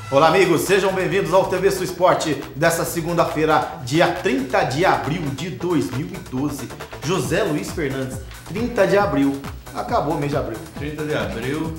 Olá amigos, sejam bem-vindos ao TV Sul Esporte dessa segunda-feira, dia 30 de abril de 2012. José Luiz Fernandes, 30 de abril, acabou o mês de abril. 30 de abril,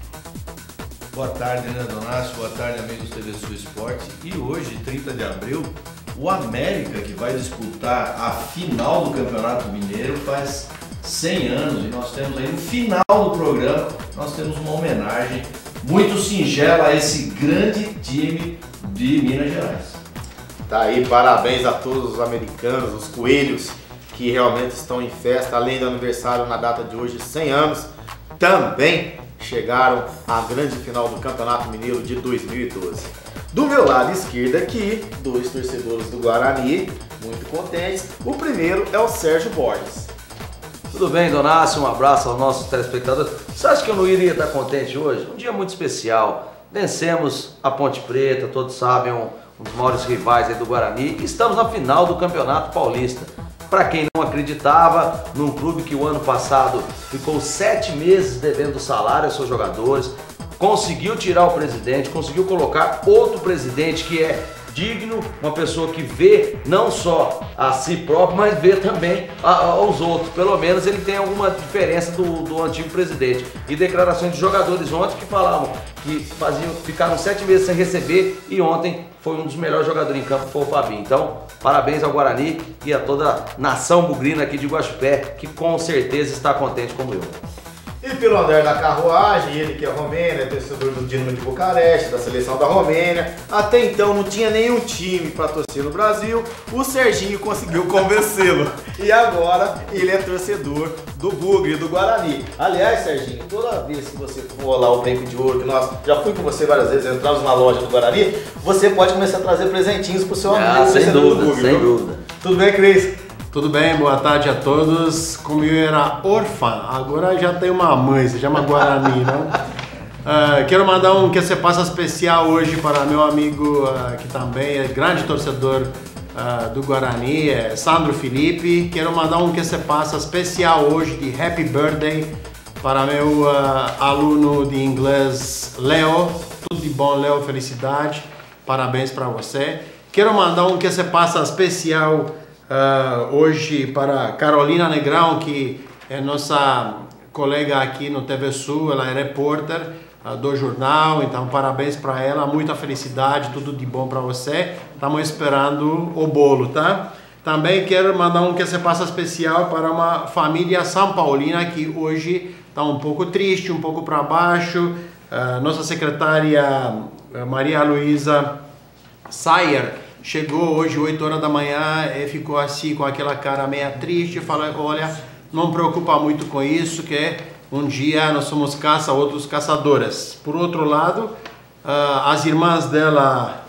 boa tarde, né, Donácio? Boa tarde, amigos do TV Sul Esporte. E hoje, 30 de abril, o América, que vai disputar a final do Campeonato Mineiro, faz 100 anos. E nós temos aí no final do programa, nós temos uma homenagem muito singela a esse grande time de Minas Gerais. Tá aí, parabéns a todos os americanos, os coelhos, que realmente estão em festa, além do aniversário na data de hoje, 100 anos, também chegaram à grande final do Campeonato Mineiro de 2012. Do meu lado esquerdo aqui, dois torcedores do Guarani, muito contentes. O primeiro é o Sérgio Borges. Tudo bem, Donácio? Um abraço aos nossos telespectadores. Você acha que eu não iria estar contente hoje? Um dia muito especial. Vencemos a Ponte Preta, todos sabem, um dos maiores rivais aí do Guarani. E estamos na final do Campeonato Paulista. Para quem não acreditava, num clube que o ano passado ficou 7 meses devendo salário aos seus jogadores, conseguiu tirar o presidente, conseguiu colocar outro presidente que é digno, uma pessoa que vê não só a si próprio, mas vê também aos outros. Pelo menos ele tem alguma diferença do antigo presidente. E declarações de jogadores ontem que falavam que ficaram 7 meses sem receber e ontem foi um dos melhores jogadores em campo, foi o Fabinho. Então, parabéns ao Guarani e a toda a nação bugrina aqui de Guaxupé, que com certeza está contente como eu. E pelo andar da carruagem, ele que é romeno, é torcedor do Dinamo de Bucareste, da seleção da Romênia. Até então não tinha nenhum time para torcer no Brasil, o Serginho conseguiu convencê-lo. E agora ele é torcedor do Bugre, do Guarani. Aliás, Serginho, toda vez que você for lá o Brinco de Ouro, que nós já fui com você várias vezes, entramos na loja do Guarani, você pode começar a trazer presentinhos pro seu amigo torcedor do Bugre. Sem dúvida. Tudo bem, Cris? Tudo bem, boa tarde a todos. Como eu era órfã, agora já tenho uma mãe, se chama Guarani, né? Quero mandar um que se passa especial hoje para meu amigo que também é grande torcedor do Guarani, é Sandro Felipe. Quero mandar um que se passa especial hoje de Happy Birthday para meu aluno de inglês Leo. Tudo de bom, Leo, felicidade, parabéns para você. Quero mandar um que se passa especial hoje para Carolina Negrão, que é nossa colega aqui no TV Sul, ela é repórter do jornal, então parabéns para ela, muita felicidade, tudo de bom para você. Estamos esperando o bolo, tá? Também quero mandar um que se passa especial para uma família São Paulina que hoje está um pouco triste, um pouco para baixo. Nossa secretária Maria Luísa Sayer chegou hoje 8 horas da manhã e ficou assim com aquela cara meio triste, falou, olha, não preocupa muito com isso, que um dia nós somos caça, outros caçadores. Por outro lado, as irmãs dela,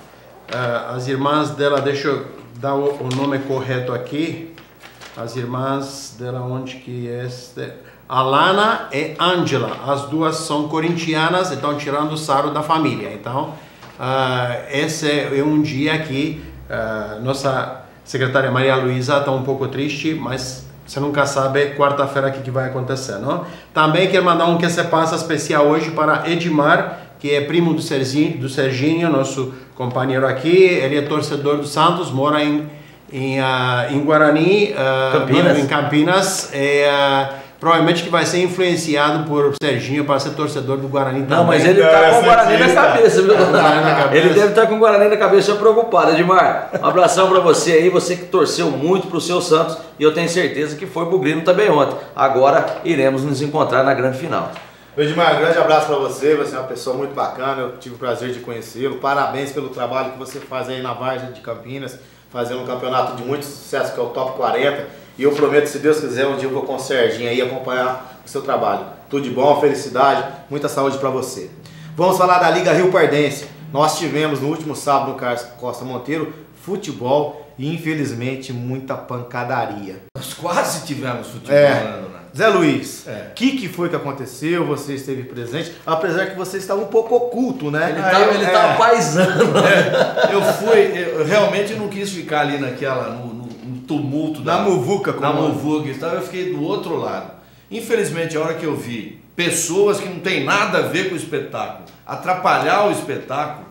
deixa eu dar o nome correto aqui, as irmãs dela, onde que é? Alana e Angela, as duas são corintianas e estão tirando o sarro da família, então esse é um dia que nossa secretária Maria Luísa está um pouco triste, mas você nunca sabe quarta-feira o que vai acontecer, não? Também quero mandar um que se passa especial hoje para Edmar, que é primo do Serginho, nosso companheiro aqui. Ele é torcedor do Santos, mora em Guarani, em Campinas. Provavelmente que vai ser influenciado por Serginho para ser torcedor do Guarani também. Não, mas ele está com o Guarani na cabeça, viu? Ele deve estar com o Guarani na cabeça, preocupado. Edmar, um abração para você aí, você que torceu muito para o seu Santos, e eu tenho certeza que foi bugrino também ontem. Agora iremos nos encontrar na grande final. Edmar, um grande abraço para você, você é uma pessoa muito bacana, eu tive o prazer de conhecê-lo. Parabéns pelo trabalho que você faz aí na Várzea de Campinas, fazendo um campeonato de muito sucesso que é o Top 40. E eu prometo, se Deus quiser, um dia eu vou com o Serginho aí acompanhar o seu trabalho. Tudo de bom, felicidade, muita saúde para você. Vamos falar da Liga Rio Pardense. Nós tivemos no último sábado no Carlos Costa Monteiro futebol e infelizmente muita pancadaria. Nós quase tivemos futebol, né? Zé Luiz, o que foi que aconteceu? Você esteve presente, apesar que você estava um pouco oculto, né? Ele estava paisando. Eu realmente não quis ficar ali no tumulto da muvuca. Na muvuca, eu fiquei do outro lado. Infelizmente, a hora que eu vi pessoas que não tem nada a ver com o espetáculo atrapalhar o espetáculo,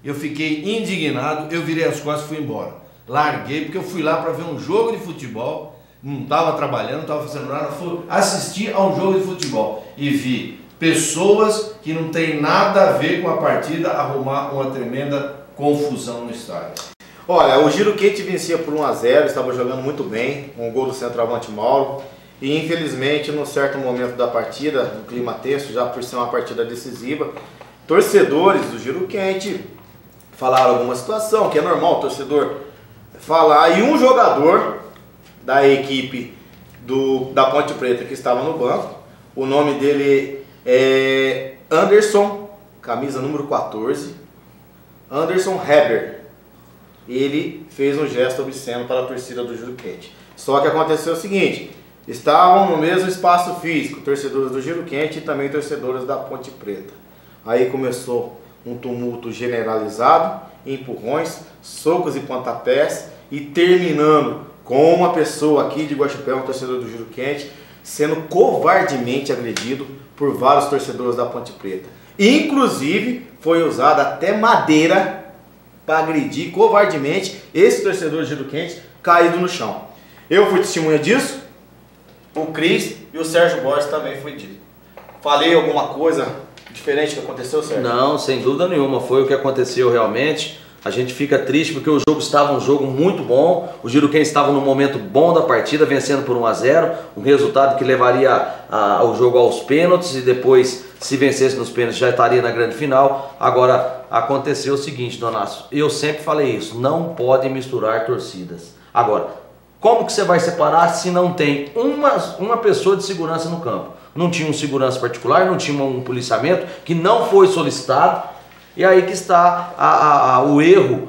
eu fiquei indignado, eu virei as costas e fui embora. Larguei, porque eu fui lá para ver um jogo de futebol, não estava trabalhando, não estava fazendo nada, fui assistir a um jogo de futebol e vi pessoas que não tem nada a ver com a partida arrumar uma tremenda confusão no estádio. Olha, o Giro Quente vencia por 1-0, estava jogando muito bem, um gol do centroavante Mauro. E infelizmente, num certo momento da partida, no clima tenso, já por ser uma partida decisiva, torcedores do Giro Quente falaram alguma situação, que é normal o torcedor falar, e um jogador da equipe da Ponte Preta que estava no banco, o nome dele é Anderson, camisa número 14, Anderson Heber. Ele fez um gesto obsceno para a torcida do Giro Quente. Só que aconteceu o seguinte, estavam no mesmo espaço físico, torcedores do Giro Quente e também torcedores da Ponte Preta. Aí começou um tumulto generalizado, empurrões, socos e pontapés, e terminando com uma pessoa aqui de Guaxupé, um torcedor do Giro Quente, sendo covardemente agredido por vários torcedores da Ponte Preta. Inclusive, foi usada até madeira para agredir covardemente esse torcedor do Giro Quente caído no chão. Eu fui testemunha disso, o Cris e o Sérgio Borges também foi dito. Falei alguma coisa diferente que aconteceu, Sérgio? Não, sem dúvida nenhuma, foi o que aconteceu realmente. A gente fica triste porque o jogo estava um jogo muito bom, o Giro Quente estava num momento bom da partida, vencendo por 1-0, um resultado que levaria o jogo aos pênaltis e depois, se vencesse nos pênaltis, já estaria na grande final. Agora, aconteceu o seguinte, Donasso, eu sempre falei isso, não pode misturar torcidas. Agora, como que você vai separar se não tem uma pessoa de segurança no campo? Não tinha um segurança particular, não tinha um policiamento que não foi solicitado. E aí que está o erro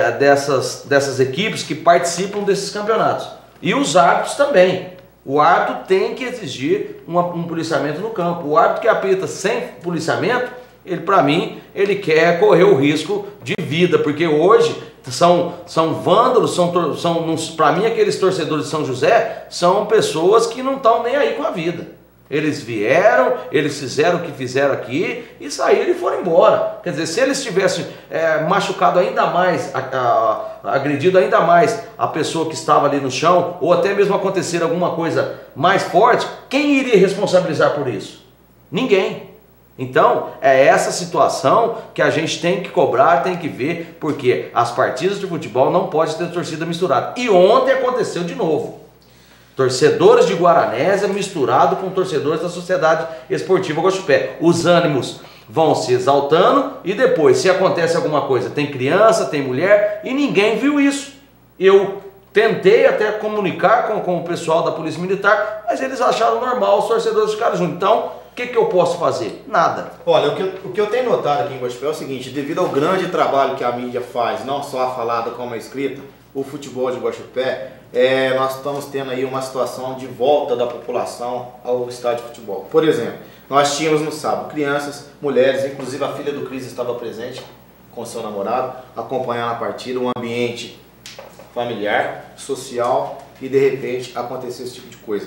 dessas equipes que participam desses campeonatos. E os árbitros também. O árbitro tem que exigir um policiamento no campo. O árbitro que apita sem policiamento, ele, para mim, ele quer correr o risco de vida, porque hoje são vândalos, para mim aqueles torcedores de São José são pessoas que não estão nem aí com a vida. Eles vieram, eles fizeram o que fizeram aqui e saíram e foram embora. Quer dizer, se eles tivessem machucado ainda mais, agredido ainda mais a pessoa que estava ali no chão, ou até mesmo acontecer alguma coisa mais forte, quem iria responsabilizar por isso? Ninguém. Então, é essa situação que a gente tem que cobrar, tem que ver, porque as partidas de futebol não podem ter torcida misturada. E ontem aconteceu de novo. Torcedores de Guaranésia misturado com torcedores da Sociedade Esportiva Guaxupé. Os ânimos vão se exaltando e depois, se acontece alguma coisa, tem criança, tem mulher e ninguém viu isso. Eu tentei até comunicar com o pessoal da Polícia Militar, mas eles acharam normal os torcedores ficarem juntos. Então, o que eu posso fazer? Nada. Olha, o que eu tenho notado aqui em Guaxupé é o seguinte, devido ao grande trabalho que a mídia faz, não só a falada como a escrita, o futebol de Guaxupé, nós estamos tendo aí uma situação de volta da população ao estádio de futebol. Por exemplo, nós tínhamos no sábado crianças, mulheres, inclusive a filha do Cris estava presente com seu namorado, acompanhando a partida, um ambiente familiar, social, e de repente aconteceu esse tipo de coisa.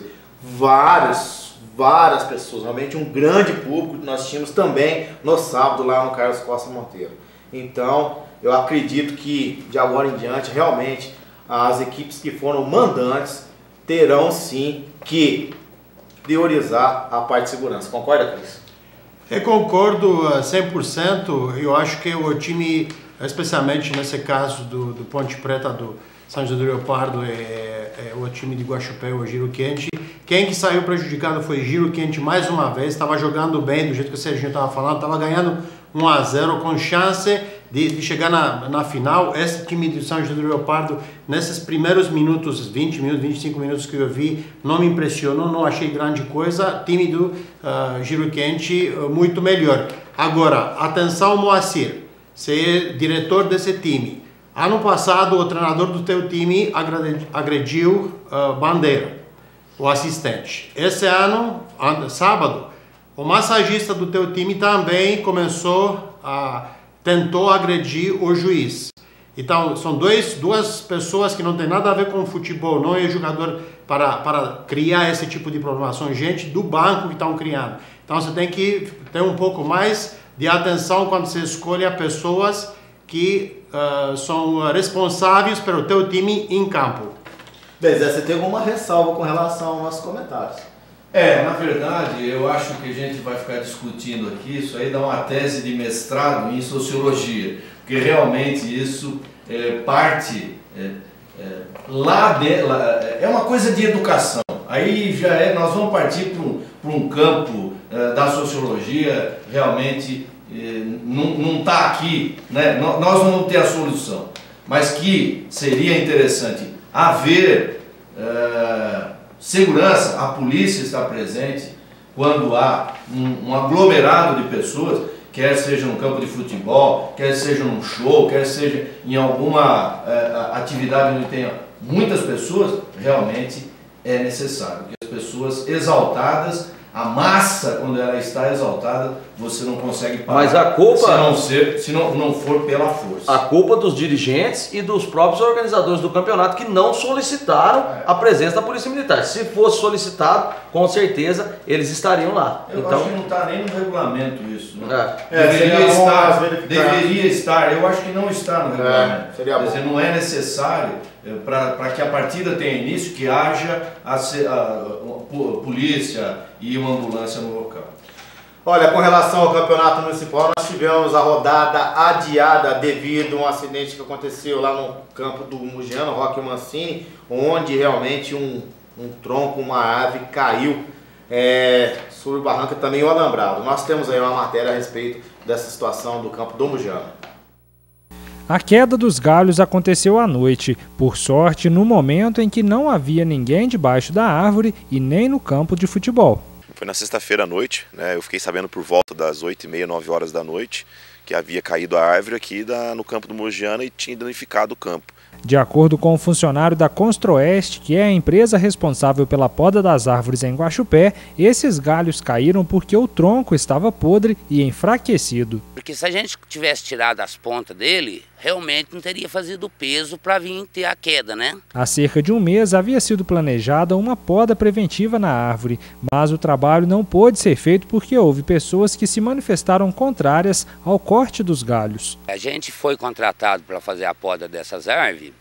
Várias pessoas, realmente um grande público que nós tínhamos também no sábado lá no Carlos Costa Monteiro. Então, eu acredito que de agora em diante, realmente, as equipes que foram mandantes terão sim que priorizar a parte de segurança. Concorda, Cris? Eu concordo 100%. Eu acho que o time, especialmente nesse caso do Ponte Preta, do São José do Rio Pardo, é o time de Guaxupé, o Giro Quente. Quem que saiu prejudicado foi Giro Quente mais uma vez. Estava jogando bem, do jeito que o Serginho estava falando, estava ganhando 1-0 com chance de chegar na final. Esse time de São José do Rio Pardo, nesses primeiros minutos, 20 minutos, 25 minutos que eu vi, não me impressionou, não achei grande coisa. Time do Giro Quente muito melhor. Agora, atenção, Moacir, você é diretor desse time. Ano passado, o treinador do teu time agrediu Bandeira, o assistente. Esse ano, sábado, o massagista do teu time também tentou agredir o juiz. Então, são duas pessoas que não tem nada a ver com futebol, não é jogador para criar esse tipo de problema, são gente do banco que estão criando. Então, você tem que ter um pouco mais de atenção quando você escolhe pessoas que são responsáveis pelo teu time em campo. Bem, Zé, você tem alguma ressalva com relação aos nossos comentários? Na verdade, eu acho que a gente vai ficar discutindo aqui, isso aí dá uma tese de mestrado em sociologia, porque realmente isso parte é uma coisa de educação. Aí nós vamos partir para um campo da sociologia, realmente não está aqui, né? Nós não vamos ter a solução, mas que seria interessante haver segurança, a polícia está presente quando há um aglomerado de pessoas, quer seja no campo de futebol, quer seja num show, quer seja em alguma atividade onde tenha muitas pessoas, realmente é necessário. Porque as pessoas exaltadas, a massa, quando ela está exaltada, você não consegue parar. Mas a culpa, se não for pela força. A culpa dos dirigentes e dos próprios organizadores do campeonato que não solicitaram a presença da Polícia Militar. Se fosse solicitado, com certeza eles estariam lá. Eu então, acho que não está nem no regulamento isso. Né? Deveria estar. Eu acho que não está no regulamento. Seria bom. Quer dizer, não é necessário para que a partida tenha início que haja a polícia e uma ambulância no local. Olha, com relação ao campeonato municipal, nós tivemos a rodada adiada devido a um acidente que aconteceu lá no campo do Mugiano, Roque Mancini, onde realmente um tronco, uma árvore caiu sobre o barranco e também o alambrado. Nós temos aí uma matéria a respeito dessa situação do campo do Mugiano. A queda dos galhos aconteceu à noite, por sorte no momento em que não havia ninguém debaixo da árvore e nem no campo de futebol. Foi na sexta-feira à noite, né? Eu fiquei sabendo por volta das 8h30, 9 horas da noite, que havia caído a árvore aqui no campo do Mogiana e tinha danificado o campo. De acordo com o funcionário da Constroeste, que é a empresa responsável pela poda das árvores em Guaxupé, esses galhos caíram porque o tronco estava podre e enfraquecido. Porque se a gente tivesse tirado as pontas dele, realmente não teria fazido o peso para vir ter a queda, né? Há cerca de um mês havia sido planejada uma poda preventiva na árvore, mas o trabalho não pôde ser feito porque houve pessoas que se manifestaram contrárias ao corte dos galhos. A gente foi contratado para fazer a poda dessas árvores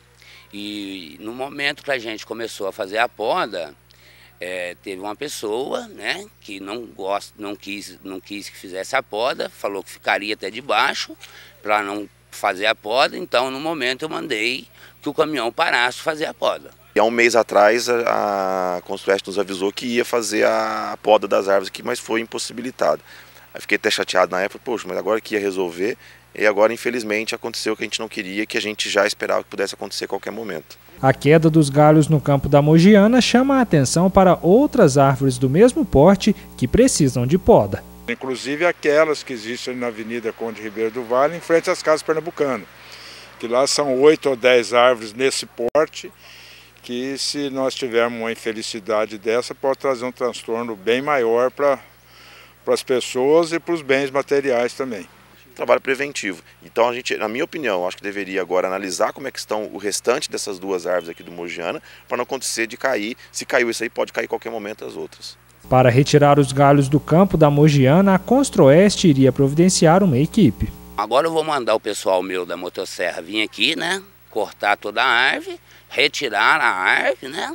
e no momento que a gente começou a fazer a poda, teve uma pessoa, né, que não quis que fizesse a poda, falou que ficaria até debaixo para não fazer a poda. Então no momento eu mandei que o caminhão parasse de fazer a poda. E há um mês atrás a Constroeste nos avisou que ia fazer a poda das árvores aqui, mas foi impossibilitado. Aí fiquei até chateado na época, poxa, mas agora que ia resolver, e agora infelizmente aconteceu o que a gente não queria, que a gente já esperava que pudesse acontecer a qualquer momento. A queda dos galhos no campo da Mogiana chama a atenção para outras árvores do mesmo porte que precisam de poda. Inclusive aquelas que existem na Avenida Conde Ribeiro do Vale, em frente às casas pernambucanas, que lá são 8 ou 10 árvores nesse porte, que se nós tivermos uma infelicidade dessa, pode trazer um transtorno bem maior para as pessoas e para os bens materiais também. Trabalho preventivo. Então a gente, na minha opinião, acho que deveria agora analisar como é que estão o restante dessas duas árvores aqui do Mogiana, para não acontecer de cair. Se caiu isso aí, pode cair a qualquer momento as outras. Para retirar os galhos do campo da Mogiana, a Constroeste iria providenciar uma equipe. Agora eu vou mandar o pessoal meu da motosserra vir aqui, né, cortar toda a árvore, retirar a árvore, né,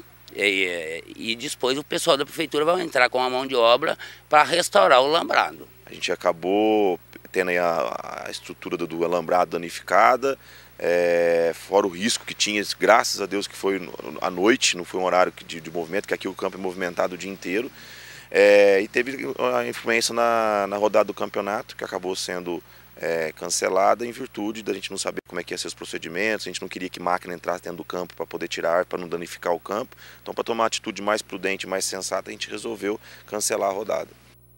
e depois o pessoal da prefeitura vai entrar com a mão de obra para restaurar o alambrado. A gente acabou tendo aí a estrutura do alambrado danificada, fora o risco que tinha, graças a Deus que foi à noite, não foi um horário de movimento, que aqui o campo é movimentado o dia inteiro. E teve a influência na rodada do campeonato, que acabou sendo cancelada em virtude da gente não saber como é que ia ser os procedimentos. A gente não queria que máquina entrasse dentro do campo para poder tirar, para não danificar o campo. Então, para tomar uma atitude mais prudente, mais sensata, a gente resolveu cancelar a rodada.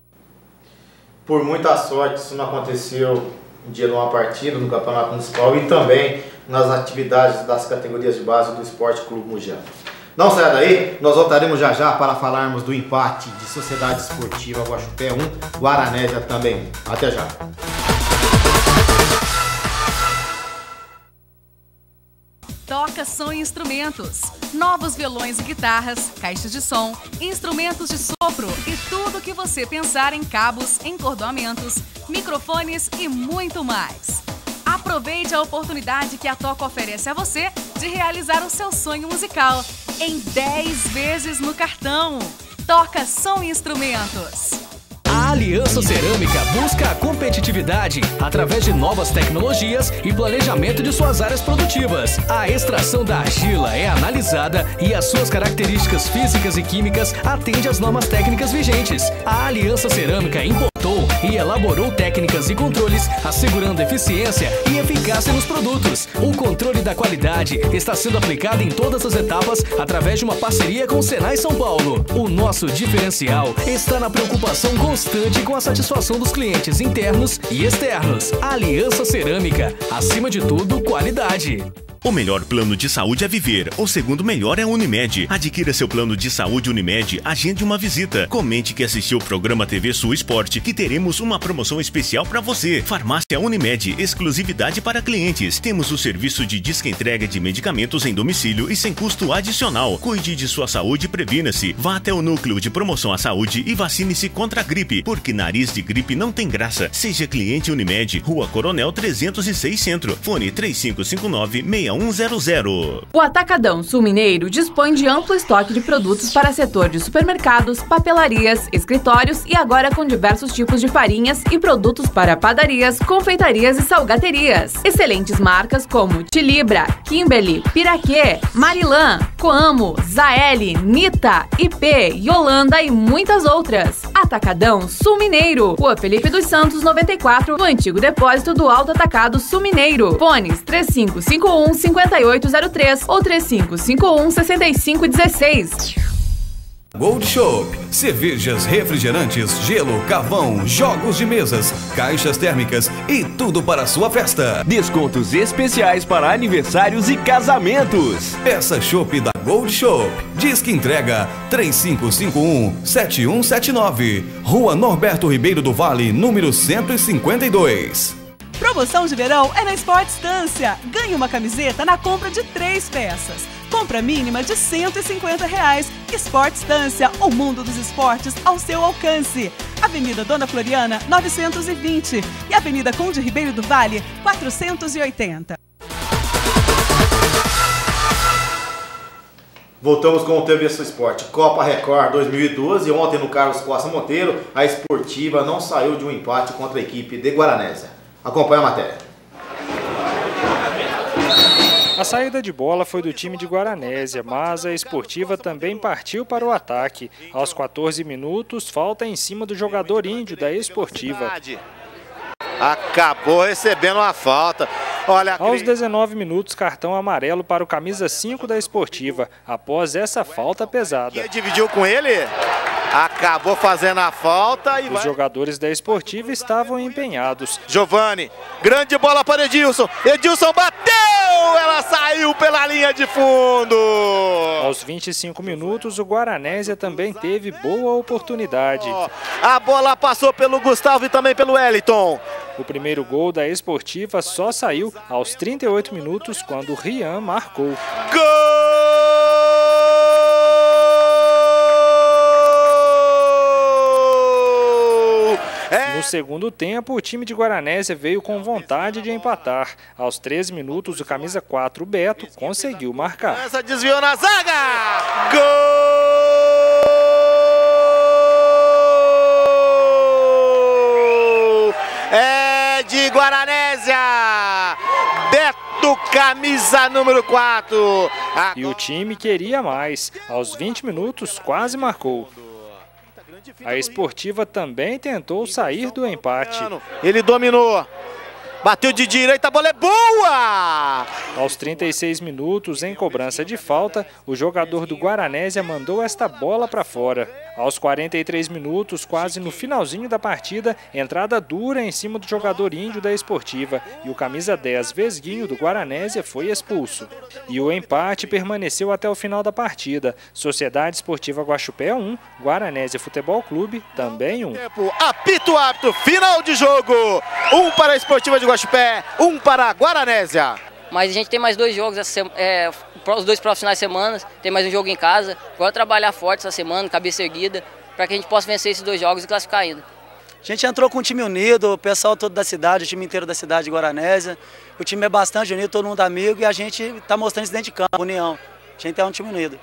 Por muita sorte, isso não aconteceu no dia de uma partida no Campeonato Municipal e também nas atividades das categorias de base do Esporte Clube Mogiano. Não saia daí, nós voltaremos já já para falarmos do empate de Sociedade Esportiva Guaxupé 1, Guaranésia também 1. Até já. Toca Som e Instrumentos. Novos violões e guitarras, caixas de som, instrumentos de sopro e tudo o que você pensar em cabos, encordoamentos, microfones e muito mais. Aproveite a oportunidade que a Toca oferece a você de realizar o seu sonho musical em 10 vezes no cartão. Toca Som e Instrumentos. A Aliança Cerâmica busca a competitividade através de novas tecnologias e planejamento de suas áreas produtivas. A extração da argila é analisada e as suas características físicas e químicas atendem às normas técnicas vigentes. A Aliança Cerâmica importou e elaborou técnicas e controles assegurando eficiência e eficácia nos produtos. O controle da qualidade está sendo aplicado em todas as etapas através de uma parceria com o Senai São Paulo. O nosso diferencial está na preocupação constante com a satisfação dos clientes internos e externos. Aliança Cerâmica, acima de tudo, qualidade. O melhor plano de saúde a viver. O segundo melhor é a Unimed. Adquira seu plano de saúde Unimed, agende uma visita. Comente que assistiu o programa TV Sul Esporte, que teremos uma promoção especial para você. Farmácia Unimed, exclusividade para clientes. Temos o serviço de disca entrega de medicamentos em domicílio e sem custo adicional. Cuide de sua saúde e previna-se. Vá até o núcleo de promoção à saúde e vacine-se contra a gripe, porque nariz de gripe não tem graça. Seja cliente Unimed, Rua Coronel 306 Centro. Fone 3559-6100. O Atacadão Sul Mineiro dispõe de amplo estoque de produtos para setor de supermercados, papelarias, escritórios e agora com diversos tipos de farinhas e produtos para padarias, confeitarias e salgaterias. Excelentes marcas como Tilibra, Kimberly, Piraquê, Marilã, Coamo, Zaeli, Nita, IP, Yolanda e muitas outras. Atacadão Sul Mineiro, Rua Felipe dos Santos 94, no antigo depósito do Alto Atacado Sul Mineiro. Fones 3551-5803 ou 3551-6516. Gold Shop, cervejas, refrigerantes, gelo, carvão, jogos de mesas, caixas térmicas e tudo para a sua festa. Descontos especiais para aniversários e casamentos. Peça Shop da Gold Shop. Disque entrega 3551-7179. Rua Norberto Ribeiro do Vale, número 152. Promoção de verão é na Sport Estância. Ganhe uma camiseta na compra de 3 peças. Compra mínima de R$150. Sport Estância, o mundo dos esportes ao seu alcance. Avenida Dona Floriana, 920 e Avenida Conde Ribeiro do Vale, 480. Voltamos com o TV Sul Esporte. Copa Record 2012. Ontem no Carlos Costa Monteiro, a Esportiva não saiu de um empate contra a equipe de Guaranésia. Acompanhe a matéria. A saída de bola foi do time de Guaranésia, mas a Esportiva também partiu para o ataque. Aos 14 minutos, falta em cima do jogador índio da Esportiva. Acabou recebendo uma falta. Olha, aos 19 minutos, cartão amarelo para o camisa 5 da Esportiva, após essa falta pesada. Quem dividiu com ele? Acabou fazendo a falta e os jogadores da Esportiva estavam empenhados. Giovani, grande bola para Edilson. Edilson bateu! Ela saiu pela linha de fundo. Aos 25 minutos, o Guaranésia também teve boa oportunidade. A bola passou pelo Gustavo e também pelo Wellington. O primeiro gol da Esportiva só saiu aos 38 minutos, quando o Rian marcou. Gol! No segundo tempo, o time de Guaranésia veio com vontade de empatar. Aos 13 minutos, o camisa 4, Beto, conseguiu marcar. Essa desviou na zaga! Gol! É de Guaranésia! Beto, camisa número 4. E o time queria mais. Aos 20 minutos, quase marcou. A Esportiva também tentou sair do empate. Ele dominou. Bateu de direita, a bola é boa! Aos 36 minutos, em cobrança de falta, o jogador do Guaranésia mandou esta bola para fora. Aos 43 minutos, quase no finalzinho da partida, entrada dura em cima do jogador índio da Esportiva e o camisa 10, Vesguinho, do Guaranésia, foi expulso. E o empate permaneceu até o final da partida. Sociedade Esportiva Guaxupé 1, Guaranésia Futebol Clube também 1. Apito árbitro, final de jogo. 1 para a Esportiva de Guaxupé, 1 para a Guaranésia. Mas a gente tem mais 2 jogos, os 2 próximos finais de semana, tem mais um jogo em casa. Agora trabalhar forte essa semana, cabeça erguida, para que a gente possa vencer esses 2 jogos e classificar ainda. gente entrou com um time unido, o pessoal todo da cidade, o time inteiro da cidade de Guaranésia. O time é bastante unido, todo mundo amigo e a gente está mostrando isso dentro de campo, união. A gente é um time unido.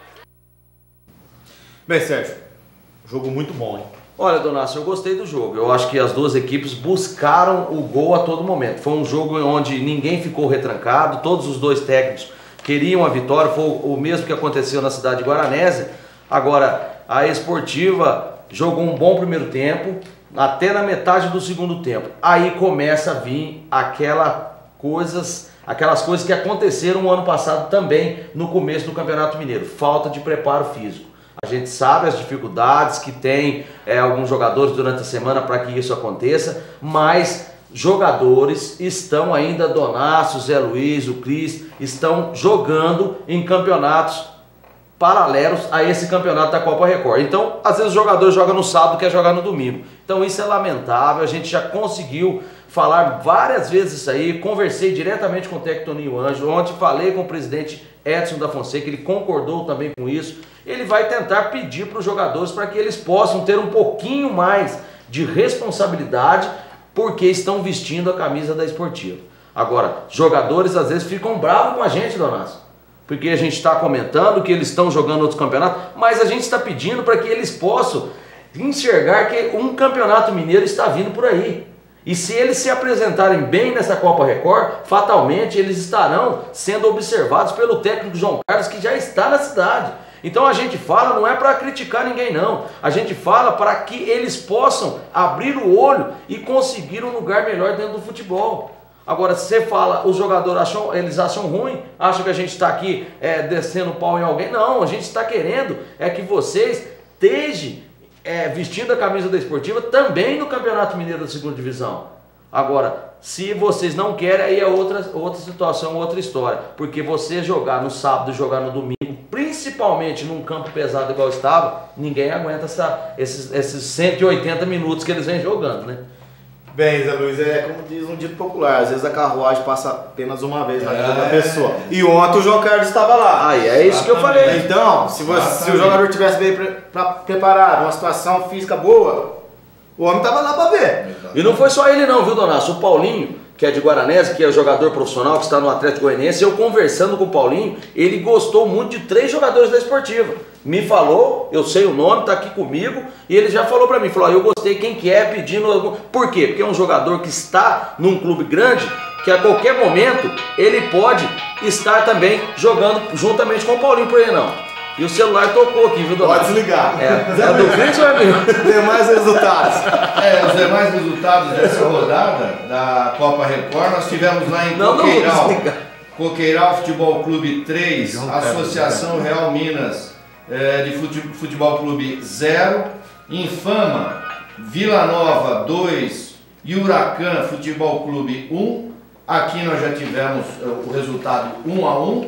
Bem, Sérgio, jogo muito bom, hein? Olha, Donácio, eu gostei do jogo. Eu acho que as duas equipes buscaram o gol a todo momento. Foi um jogo onde ninguém ficou retrancado, todos os dois técnicos queriam a vitória, foi o mesmo que aconteceu na cidade de Guaranésia. Agora, a Esportiva jogou um bom primeiro tempo, até na metade do segundo tempo. Aí começa a vir aquelas coisas que aconteceram no ano passado também, no começo do Campeonato Mineiro. Falta de preparo físico. A gente sabe as dificuldades que tem alguns jogadores durante a semana para que isso aconteça, mas jogadores estão ainda, Donácio, Zé Luiz, o Cris, estão jogando em campeonatos paralelos a esse campeonato da Copa Record. Então, às vezes o jogador joga no sábado, quer jogar no domingo. Então isso é lamentável, a gente já conseguiu falar várias vezes isso aí, conversei diretamente com o técnico Toninho Anjo, ontem falei com o presidente Edson da Fonseca, ele concordou também com isso. Ele vai tentar pedir para os jogadores para que eles possam ter um pouquinho mais de responsabilidade, porque estão vestindo a camisa da Esportiva. Agora, jogadores às vezes ficam bravos com a gente, Donácio, porque a gente está comentando que eles estão jogando outros campeonatos, mas a gente está pedindo para que eles possam enxergar que um campeonato mineiro está vindo por aí. E se eles se apresentarem bem nessa Copa Record, fatalmente eles estarão sendo observados pelo técnico João Carlos, que já está na cidade. Então a gente fala, não é para criticar ninguém não, a gente fala para que eles possam abrir o olho e conseguir um lugar melhor dentro do futebol. Agora, se você fala, os jogadores eles acham ruim, acham que a gente está aqui descendo o pau em alguém. Não, a gente está querendo que vocês estejam vestindo a camisa da Esportiva também no Campeonato Mineiro da Segunda Divisão. Agora, se vocês não querem, aí é outra situação, outra história. Porque você jogar no sábado e jogar no domingo, principalmente num campo pesado igual estava, ninguém aguenta esses 180 minutos que eles vêm jogando, né? Bem, Zé Luiz, como diz um dito popular, às vezes a carruagem passa apenas uma vez na vida da pessoa. E ontem o João Carlos estava lá. Aí é isso que eu falei. Então, se o jogador tivesse bem preparado, uma situação física boa, o homem estava lá para ver. E não foi só ele não, viu, Donácio? O Paulinho, que é de Guaranésia, que é jogador profissional, que está no Atlético Goianiense, eu conversando com o Paulinho, ele gostou muito de 3 jogadores da Esportiva. Me falou, eu sei o nome, está aqui comigo, e ele já falou para mim, falou, eu gostei, quem que é, pedindo... Por quê? Porque é um jogador que está num clube grande, que a qualquer momento ele pode estar também jogando juntamente com o Paulinho, por aí não. E o celular tocou aqui, viu, Donácio? Pode desligar. É do Cris ou é meu? Demais resultados. Os demais resultados dessa rodada da Copa Record, nós tivemos lá em Coqueiral. Coqueiral Futebol Clube 3, Associação Real Minas de Futebol Clube 0, Infama, Vila Nova 2 e Huracan Futebol Clube 1. Aqui nós já tivemos o resultado 1-1.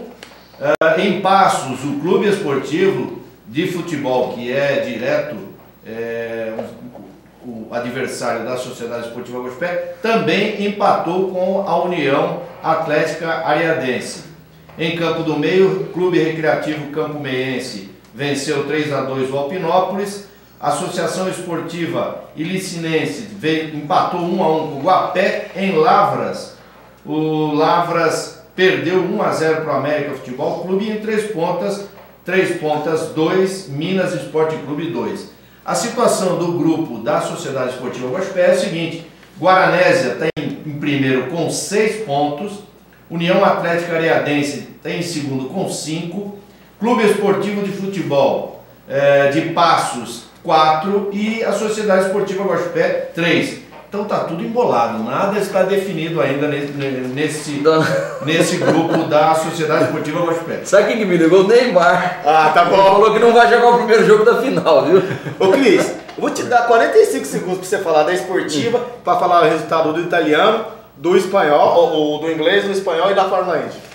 Em Passos, o Clube Esportivo de Futebol, que é direto o adversário da Sociedade Esportiva Guaxupé, também empatou com a União Atlética Ariadense. Em Campo do Meio, Clube Recreativo Campo Meiense venceu 3-2 o Alpinópolis. Associação Esportiva Ilicinense empatou 1-1 com o Guapé. Em Lavras, o Lavras perdeu 1-0 para o América Futebol Clube. E em Três Pontas 2, Minas Esporte Clube 2. A situação do grupo da Sociedade Esportiva Guaxupé é a seguinte: Guaranésia está em primeiro com 6 pontos, União Atlética Ariadense está em segundo com 5, Clube Esportivo de Futebol de Passos 4 e a Sociedade Esportiva Guaxupé 3. Então tá tudo embolado, nada está definido ainda nesse grupo da Sociedade Esportiva Guaxupé. Sabe quem que me ligou? O Neymar. Ah, tá bom. Ele falou que não vai jogar o primeiro jogo da final, viu? Ô Cris, eu vou te dar 45 segundos para você falar da Esportiva, para falar o resultado do italiano, do espanhol, do inglês, do espanhol e da Fórmula Indy.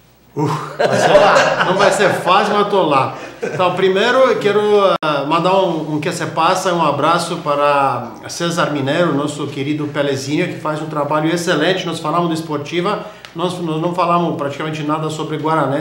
Não vai ser fácil, mas eu tô lá. Então, primeiro eu quero mandar um que se passa, um abraço para César Mineiro, nosso querido Pelezinho, que faz um trabalho excelente. Nós falamos de Esportiva, nós não falamos praticamente nada sobre Guaranés,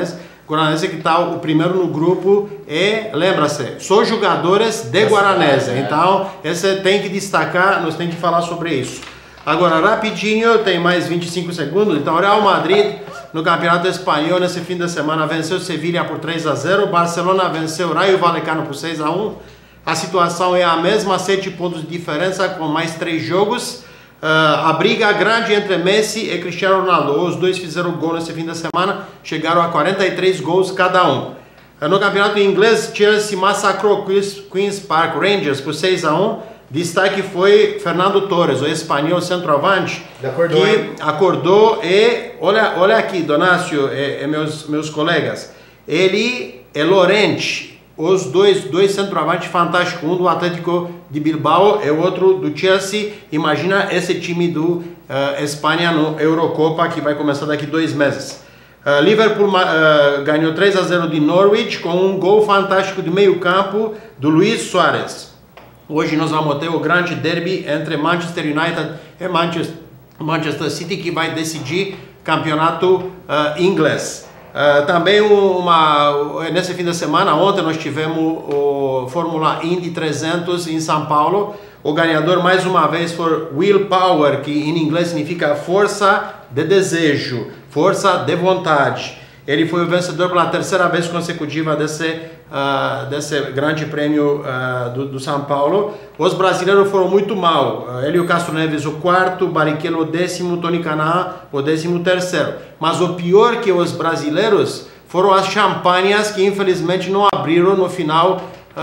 Guaranésia que está o primeiro no grupo e, lembra-se, são jogadores de Guaranésia. Então, esse tem que destacar, nós temos que falar sobre isso. Agora, rapidinho, tem mais 25 segundos. Então, Real Madrid, no Campeonato Espanhol, nesse fim de semana, venceu Sevilha por 3-0. Barcelona venceu Rayo Vallecano por 6-1. A situação é a mesma, 7 pontos de diferença, com mais 3 jogos. A briga grande entre Messi e Cristiano Ronaldo. Os dois fizeram gol nesse fim de semana, chegaram a 43 gols cada um. No campeonato inglês, Chelsea massacrou Queen's Park Rangers por 6-1. Destaque foi Fernando Torres, o espanhol centroavante, que acordou e, olha aqui, Donácio e meus colegas, ele é Llorente, os dois centroavantes fantásticos, um do Atlético de Bilbao e o outro do Chelsea. Imagina esse time do Espanha no Eurocopa, que vai começar daqui 2 meses. Liverpool ganhou 3-0 de Norwich com um gol fantástico de meio campo do Luis Suárez. Hoje nós vamos ter o grande derby entre Manchester United e Manchester City, que vai decidir campeonato inglês. Também nesse fim de semana, ontem nós tivemos o Fórmula Indy 300 em São Paulo. O ganhador mais uma vez foi Willpower, que em inglês significa força de desejo, força de vontade. Ele foi o vencedor pela 3ª vez consecutiva desse grande prêmio do São Paulo. Os brasileiros foram muito mal. Hélio Castro Neves o 4º, Barrichello o 10º, Tony Kanaan o 13º. Mas o pior que os brasileiros foram as champanhas, que infelizmente não abriram no final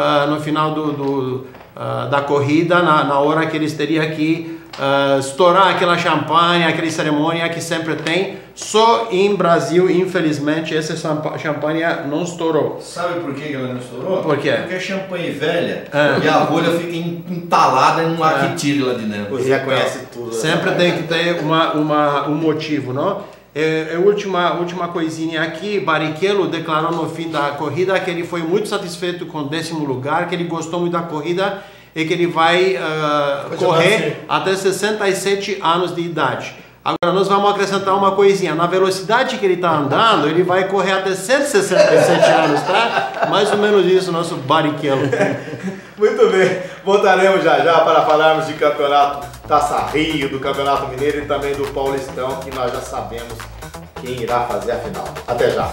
da corrida, na hora que eles teriam que estourar aquela champanhe, aquela cerimônia que sempre tem. Só em Brasil, infelizmente, essa champanhe não estourou. Sabe por que ela não estourou? Por quê? Porque é champanhe velha e a rolha fica entalada em um arquitire lá de dentro. Você já conhece tudo. Sempre tem que ter um motivo, não? Última coisinha aqui, Barrichello declarou no fim da corrida que ele foi muito satisfeito com o 10º lugar, que ele gostou muito da corrida e que ele vai correr até 67 anos de idade. Agora nós vamos acrescentar uma coisinha, na velocidade que ele está andando, ele vai correr até 167 anos, tá? Mais ou menos isso, nosso Barrichello. Muito bem, voltaremos já para falarmos de campeonato Taça Rio, do Campeonato Mineiro e também do Paulistão, que nós já sabemos quem irá fazer a final. Até já!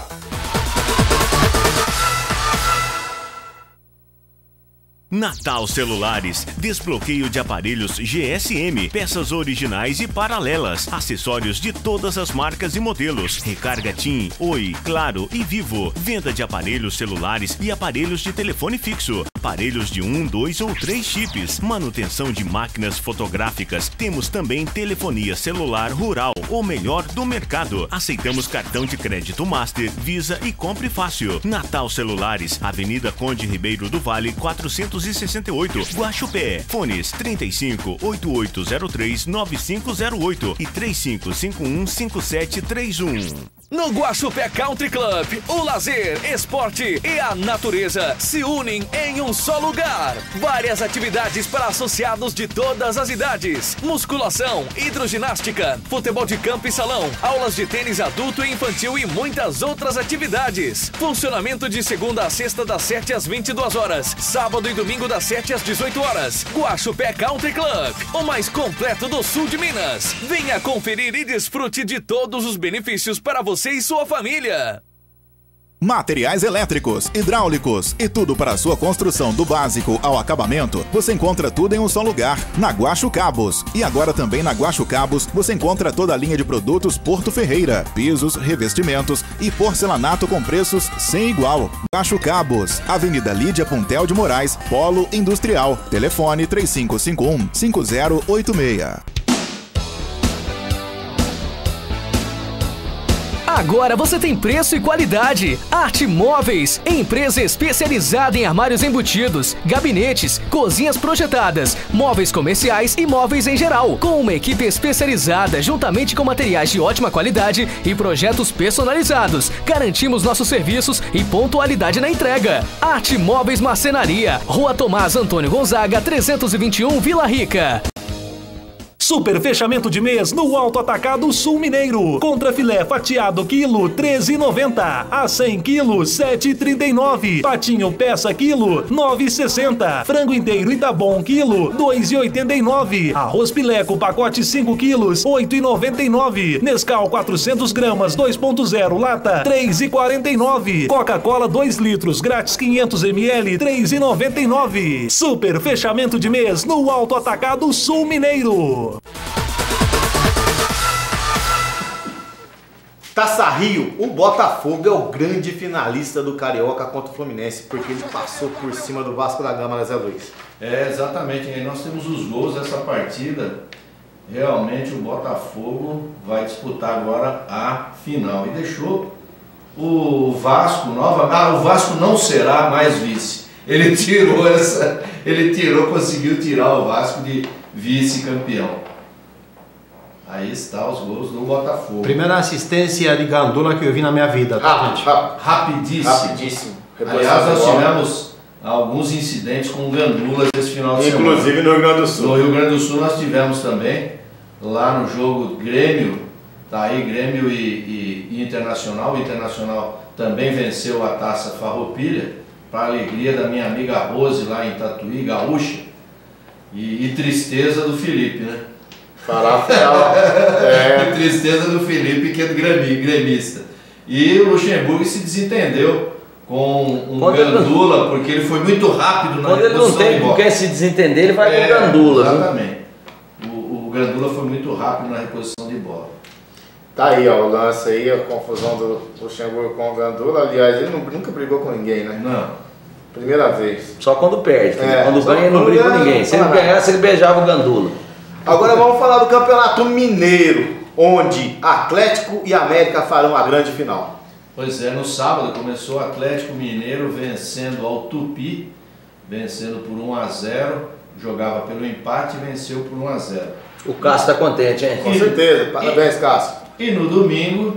Natal Celulares, desbloqueio de aparelhos GSM, peças originais e paralelas, acessórios de todas as marcas e modelos, recarga TIM, Oi, Claro e Vivo, venda de aparelhos celulares e aparelhos de telefone fixo, aparelhos de 1, 2 ou 3 chips, manutenção de máquinas fotográficas, temos também telefonia celular rural, o melhor do mercado, aceitamos cartão de crédito Master, Visa e Compre Fácil. Natal Celulares, Avenida Conde Ribeiro do Vale, 468, Guaxupé. Fones 35 8803 9508 e 3551 5731. No Guaxupé Country Club, o lazer, esporte e a natureza se unem em um só lugar. Várias atividades para associados de todas as idades. Musculação, hidroginástica, futebol de campo e salão, aulas de tênis adulto e infantil e muitas outras atividades. Funcionamento de segunda a sexta das 7 às 22 horas. Sábado e domingo das 7 às 18 horas. Guaxupé Country Club, o mais completo do sul de Minas. Venha conferir e desfrute de todos os benefícios para você e sua família. Materiais elétricos, hidráulicos e tudo para a sua construção do básico ao acabamento, você encontra tudo em um só lugar, na Guaxo Cabos. E agora também na Guaxo Cabos você encontra toda a linha de produtos Porto Ferreira, pisos, revestimentos e porcelanato com preços sem igual. Guaxo Cabos, Avenida Lídia Puntel de Moraes, Polo Industrial, telefone 3551-5086. Agora você tem preço e qualidade. Arte Móveis, empresa especializada em armários embutidos, gabinetes, cozinhas projetadas, móveis comerciais e móveis em geral, com uma equipe especializada juntamente com materiais de ótima qualidade e projetos personalizados. Garantimos nossos serviços e pontualidade na entrega. Arte Móveis Marcenaria, Rua Tomás Antônio Gonzaga, 321, Vila Rica. Super fechamento de mês no Alto Atacado Sul Mineiro. Contra filé fatiado quilo, R$ 13,90. A 100 quilos, R$ 7,39. Patinho peça quilo, R$ 9,60. Frango inteiro Itabom quilo, R$ 2,89. Arroz pileco pacote 5 quilos, R$ 8,99. Nescau 400 gramas 2.0 lata, R$ 3,49. Coca-Cola 2 litros grátis 500 ml, R$ 3,99. Super fechamento de mês no Alto Atacado Sul Mineiro. Taça Rio, o Botafogo é o grande finalista do Carioca contra o Fluminense, porque ele passou por cima do Vasco da Gama, né, Zé Luiz? Exatamente, e nós temos os gols dessa partida. Realmente o Botafogo vai disputar agora a final. E deixou o Vasco o Vasco não será mais vice. Conseguiu tirar o Vasco de vice-campeão. Aí está os gols do Botafogo. Primeira assistência de Gandula que eu vi na minha vida, tá, gente? Rapidíssimo. Aliás, nós tivemos alguns incidentes com Gandula esse final de semana. Inclusive no Rio Grande do Sul. No Rio Grande do Sul nós tivemos também, lá no jogo Grêmio, tá aí Grêmio e Internacional. O Internacional também venceu a Taça Farroupilha, para a alegria da minha amiga Rose lá em Tatuí, gaúcha, e tristeza do Felipe, né? E tristeza do Felipe, que é do gremista. E o Luxemburgo se desentendeu com um Gandula, porque ele foi muito rápido na reposição de bola. Quando ele não tem com quem se desentender, ele vai com o Gandula. Exatamente. O Gandula foi muito rápido na reposição de bola. Tá aí, ó, o lance aí, a confusão do Luxemburgo com o Gandula. Aliás, ele nunca brigou com ninguém, né? Não. Primeira vez. Só quando perde. Quando ganha, ele não briga com ninguém. Se ele ganhasse, ele beijava o Gandula. Agora vamos falar do Campeonato Mineiro, onde Atlético e América farão a grande final. Pois é, no sábado começou o Atlético Mineiro vencendo ao Tupi, vencendo por 1-0, jogava pelo empate e venceu por 1-0. O Cássio tá contente, hein? Com certeza, parabéns, Cássio. E no domingo,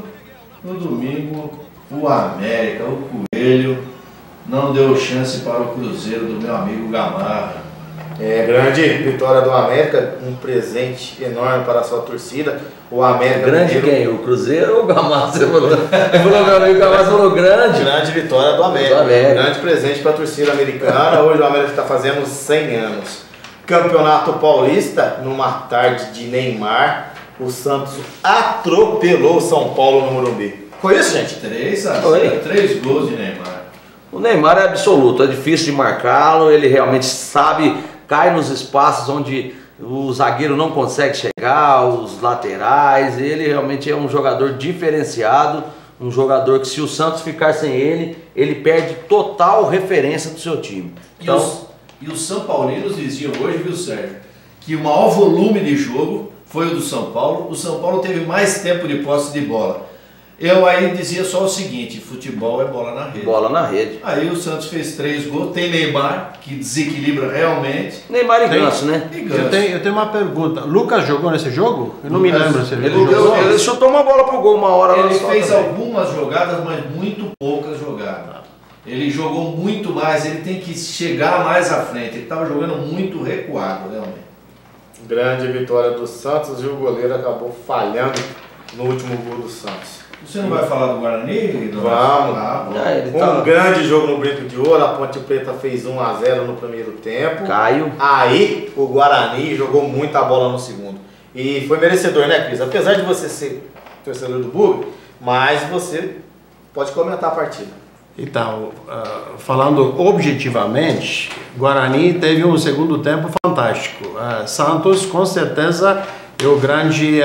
o América, o Coelho, não deu chance para o Cruzeiro do meu amigo Gamarra. Grande vitória do América, um presente enorme para a sua torcida. O América grande quem? O Cruzeiro ou o Gamarra? Você falou, meu amigo Gamarra falou grande. Grande vitória do América. Grande presente para a torcida americana. Hoje o América está fazendo 100 anos. Campeonato Paulista, numa tarde de Neymar, o Santos atropelou o São Paulo no Morumbi. Foi isso, gente? 3 gols de Neymar. O Neymar é absoluto, é difícil de marcá-lo, ele realmente sabe, cai nos espaços onde o zagueiro não consegue chegar, os laterais, ele realmente é um jogador diferenciado, um jogador que se o Santos ficar sem ele, ele perde total referência do seu time. Então, e os São Paulinos diziam hoje, viu, Sérgio, que o maior volume de jogo foi o do São Paulo. O São Paulo teve mais tempo de posse de bola. Eu aí dizia só o seguinte, futebol é bola na rede. Bola na rede. Aí o Santos fez 3 gols, tem Neymar, que desequilibra realmente. Neymar e Ganso, né? Eu tenho uma pergunta. Lucas jogou nesse jogo? Eu não me lembro se ele jogou. Ele chutou uma bola pro gol uma hora. Ele fez algumas jogadas, mas muito poucas jogadas. Ele jogou muito mais, ele tem que chegar mais à frente. Ele estava jogando muito recuado, realmente. Grande vitória do Santos e o goleiro acabou falhando no último gol do Santos. Você não vai falar do Guarani? Vamos. Grande jogo no Brinco de Ouro. A Ponte Preta fez 1-0 no primeiro tempo. Caio. Aí o Guarani jogou muita bola no segundo. E foi merecedor, né, Cris? Apesar de você ser torcedor do Bug, mas você pode comentar a partida. Então, falando objetivamente, Guarani teve um segundo tempo fantástico. Santos, com certeza, é o grande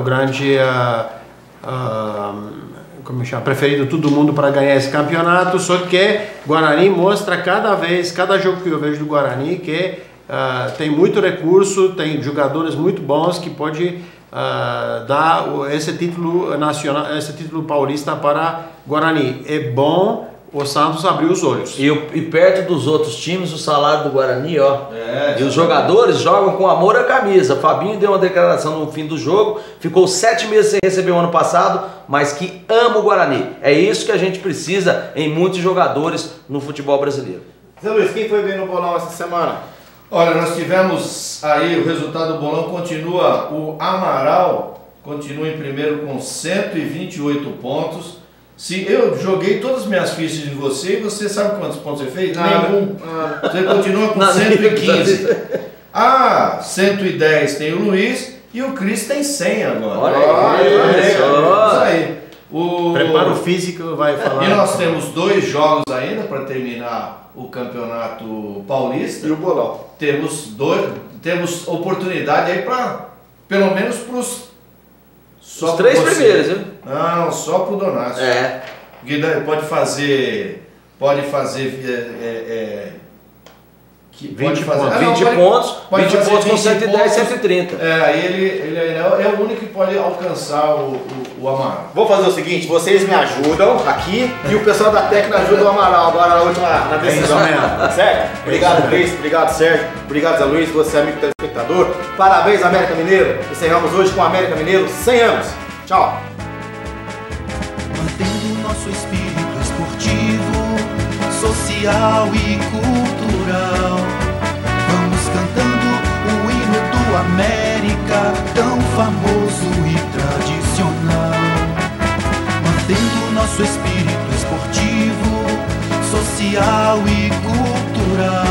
como chama, preferido todo mundo para ganhar esse campeonato, só que Guarani mostra cada jogo que eu vejo do Guarani que tem muito recurso, tem jogadores muito bons que pode dar esse título nacional, esse título paulista para Guarani. É bom o Santos abriu os olhos. E perto dos outros times, o salário do Guarani, ó. E os jogadores jogam com amor à camisa. Fabinho deu uma declaração no fim do jogo, ficou 7 meses sem receber o ano passado, mas que ama o Guarani. É isso que a gente precisa em muitos jogadores no futebol brasileiro. Zé Luiz, quem foi bem no bolão essa semana? Olha, nós tivemos aí o resultado do bolão, continua o Amaral, continua em primeiro com 128 pontos. Se eu joguei todas as minhas fichas em você, e você sabe quantos pontos você fez? Nenhum. Você continua com 115. 110 tem o Luiz e o Cris tem 100 agora. Olha aí. Preparo físico vai falar. E nós temos 2 jogos ainda para terminar o Campeonato Paulista. E o bolão. Temos oportunidade aí para, pelo menos para os 3 primeiros, viu? Não, só para o Donácio. Porque pode fazer 20 pontos com 110, 130. Aí ele é o único que pode alcançar o Amaral. Vou fazer o seguinte, vocês me ajudam aqui e o pessoal da técnica ajuda o Amaral agora na decisão. Certo? Obrigado, Cris. Obrigado, Sérgio. Obrigado, Zé Luiz. Você é amigo telespectador. Parabéns, América Mineiro. Encerramos hoje com o América Mineiro 100 anos. Tchau. Mantendo nosso espírito esportivo, social e cultural. Vamos cantando o hino do América, tão famoso e tradicional. Mantendo nosso espírito esportivo, social e cultural.